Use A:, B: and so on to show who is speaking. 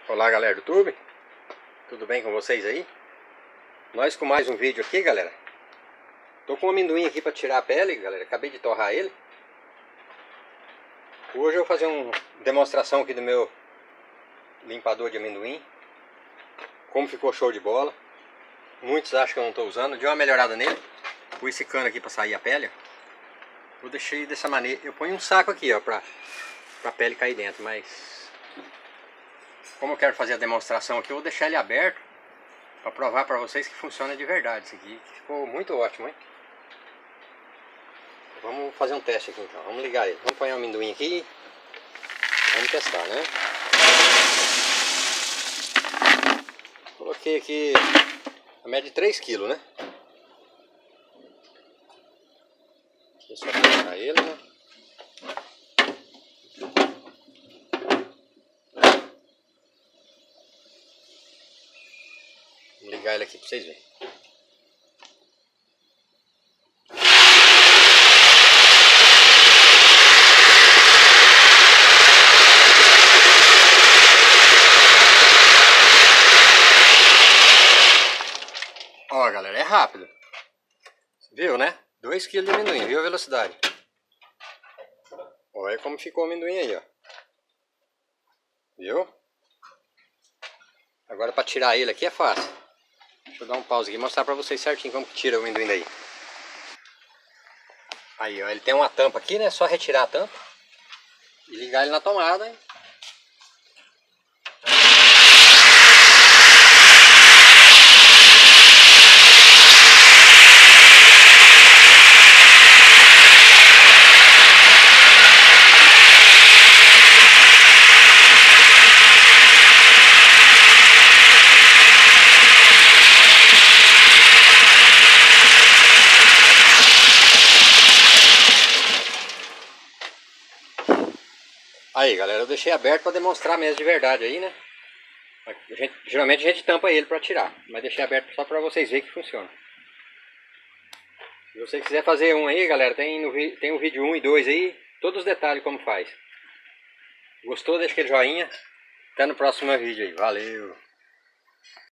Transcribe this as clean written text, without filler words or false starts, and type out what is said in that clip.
A: Olá galera do YouTube, tudo bem com vocês aí? Nós com mais um vídeo aqui, galera. Tô com um amendoim aqui para tirar a pele, galera. Acabei de torrar ele. Hoje eu vou fazer uma demonstração aqui do meu limpador de amendoim. Como ficou show de bola. Muitos acham que eu não estou usando. Dei uma melhorada nele. Pus esse cano aqui para sair a pele. Eu deixei dessa maneira. Eu ponho um saco aqui, ó, para a pele cair dentro, mas como eu quero fazer a demonstração aqui, eu vou deixar ele aberto para provar para vocês que funciona de verdade. Isso aqui ficou muito ótimo, hein? Vamos fazer um teste aqui então. Vamos ligar ele. Vamos pôr o amendoim aqui. Vamos testar, né? Coloquei aqui a média de 3 kg, né? Aqui é só colocar ele, né? Vou ligar ele aqui para vocês verem. Ó galera, é rápido. Viu, né? 2 kg de amendoim, viu a velocidade? Olha como ficou o amendoim aí, ó. Viu? Agora para tirar ele aqui é fácil. Deixa eu dar um pause aqui e mostrar pra vocês certinho como que tira o amendoim daí. Aí, ó, ele tem uma tampa aqui, né? Só retirar a tampa e ligar ele na tomada, hein? Aí galera, eu deixei aberto para demonstrar mesmo de verdade aí, né? Geralmente a gente tampa ele para tirar, mas deixei aberto só para vocês verem que funciona. Se você quiser fazer um aí, galera, tem o vídeo 1 e 2 aí, todos os detalhes como faz. Gostou? Deixa aquele joinha. Até no próximo vídeo aí. Valeu!